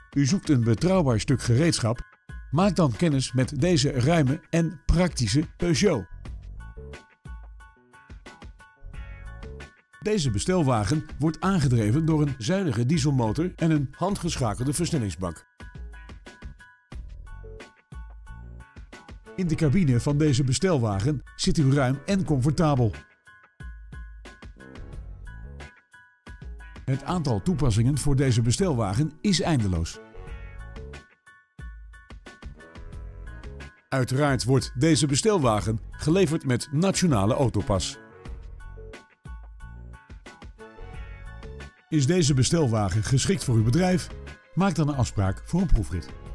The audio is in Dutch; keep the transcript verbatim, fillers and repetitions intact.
U zoekt een betrouwbaar stuk gereedschap? Maak dan kennis met deze ruime en praktische Peugeot. Deze bestelwagen wordt aangedreven door een zuinige dieselmotor en een handgeschakelde versnellingsbak. In de cabine van deze bestelwagen zit u ruim en comfortabel. Het aantal toepassingen voor deze bestelwagen is eindeloos. Uiteraard wordt deze bestelwagen geleverd met Nationale Autopas. Is deze bestelwagen geschikt voor uw bedrijf? Maak dan een afspraak voor een proefrit.